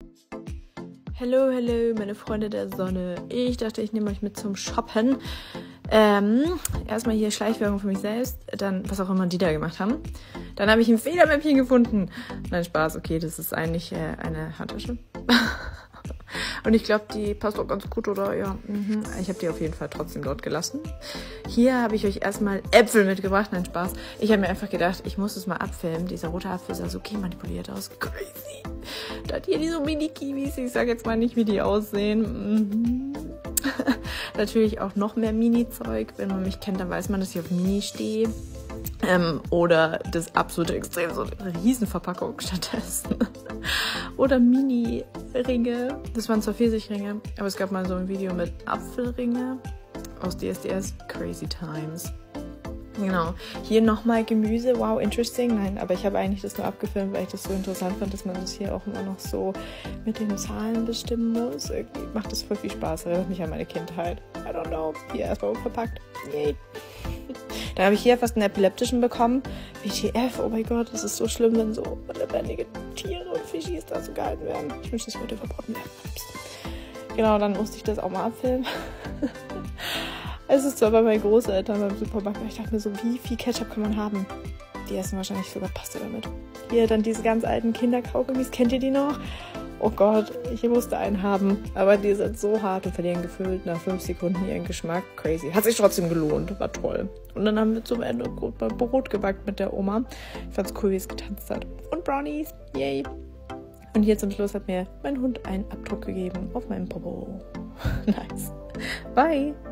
Hallo, meine Freunde der Sonne. Ich dachte, ich nehme euch mit zum Shoppen. Erstmal hier Schleichwerbung für mich selbst, dann was auch immer die da gemacht haben. Dann habe ich ein Federmäppchen gefunden. Nein, Spaß, okay, das ist eigentlich eine Handtasche. Und ich glaube, die passt auch ganz gut, oder? Ja, ich habe die auf jeden Fall trotzdem dort gelassen. Hier habe ich euch erstmal Äpfel mitgebracht. Nein, Spaß. Ich habe mir einfach gedacht, ich muss es mal abfilmen. Dieser rote Apfel sah so manipuliert aus. Crazy. Da hat hier diese Mini-Kiwis. Ich sage jetzt mal nicht, wie die aussehen. Natürlich auch noch mehr Mini-Zeug. Wenn man mich kennt, dann weiß man, dass ich auf Mini stehe. Oder das absolute Extrem, so eine Riesenverpackung stattdessen. Oder Mini-Ringe. Das waren zwar Pfirsichringe, aber es gab mal so ein Video mit Apfelringe aus DSDS. Crazy Times. Genau. Hier nochmal Gemüse. Wow, interesting. Nein, aber ich habe eigentlich das nur abgefilmt, weil ich das so interessant fand, dass man das hier auch immer noch so mit den Zahlen bestimmen muss. Irgendwie macht das voll viel Spaß. Erinnert mich an meine Kindheit. I don't know. Hier erstmal unverpackt. Yay. Dann habe ich hier fast einen epileptischen bekommen. WTF, oh mein Gott, das ist so schlimm, wenn so lebendige Tiere und Fischis da so gehalten werden. Ich wünsche, das würde verboten werden. Genau, dann musste ich das auch mal abfilmen. Es ist zwar bei meinen Großeltern beim Supermarkt, aber ich dachte mir so, wie viel Ketchup kann man haben? Die essen wahrscheinlich sogar Pasta damit. Hier dann diese ganz alten Kinderkaugummis, kennt ihr die noch? Oh Gott, ich musste einen haben, aber die sind so hart und verlieren gefühlt nach 5 Sekunden ihren Geschmack. Crazy. Hat sich trotzdem gelohnt, war toll. Und dann haben wir zum Ende Brot gebackt mit der Oma. Ich fand's cool, wie es getanzt hat. Und Brownies, yay. Und hier zum Schluss hat mir mein Hund einen Abdruck gegeben auf meinem Popo. Nice. Bye.